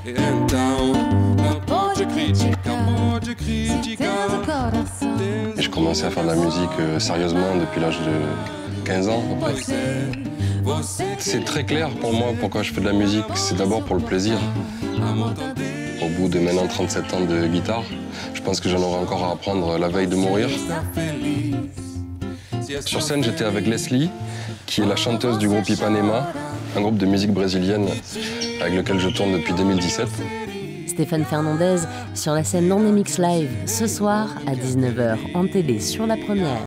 Et je commençais à faire de la musique sérieusement depuis l'âge de 15 ans à peu près. C'est très clair pour moi pourquoi je fais de la musique, c'est d'abord pour le plaisir. Au bout de maintenant 37 ans de guitare, je pense que j'en aurai encore à apprendre la veille de mourir. Sur scène, j'étais avec Leslie, qui est la chanteuse du groupe Ipanema, un groupe de musique brésilienne avec lequel je tourne depuis 2017. Stéphane Fernandez sur la scène Non Mix Live ce soir à 19h en télé sur La Première.